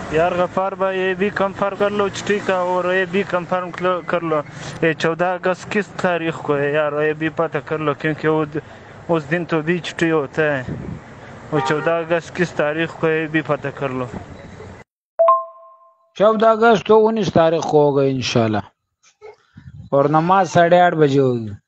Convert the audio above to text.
यार गफ्फार भाई ये भी कंफर्म कर लो छुट्टी का, और ये भी कंफर्म कर लो ये 14 अगस्त किस तारीख को है यार, ये भी पता कर लो क्योंकि उस दिन तो भी छुट्टी होता है। वो 14 अगस्त किस तारीख को है ये भी पता कर लो। 14 अगस्त तो 19 तारीख को होगा इंशाल्लाह, और नमाज 8:30 बजे होगी।